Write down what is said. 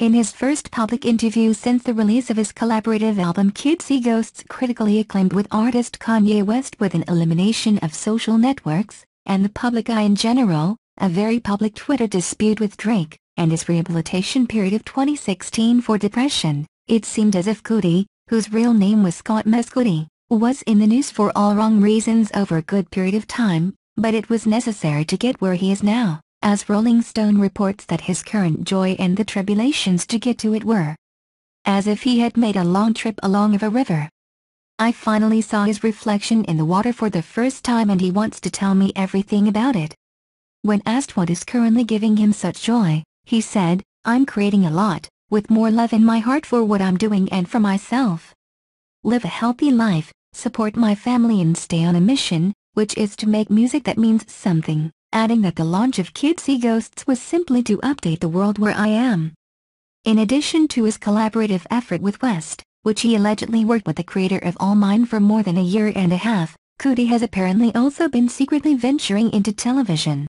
In his first public interview since the release of his collaborative album Cudi Ghosts, critically acclaimed with artist Kanye West, with an elimination of social networks and the public eye in general, a very public Twitter dispute with Drake, and his rehabilitation period of 2016 for depression, it seemed as if Cudi, whose real name was Scott Cudi, was in the news for all wrong reasons over a good period of time, but it was necessary to get where he is now, as Rolling Stone reports that his current joy and the tribulations to get to it were as if he had made a long trip along a river. I finally saw his reflection in the water for the first time, and he wants to tell me everything about it. When asked what is currently giving him such joy, he said, "I'm creating a lot, with more love in my heart for what I'm doing and for myself. Live a healthy life, support my family and stay on a mission, which is to make music that means something," adding that the launch of Cudi Ghosts was simply to update the world where I am. In addition to his collaborative effort with West, which he allegedly worked with the creator of All Mine for more than a year and a half, Cudi has apparently also been secretly venturing into television.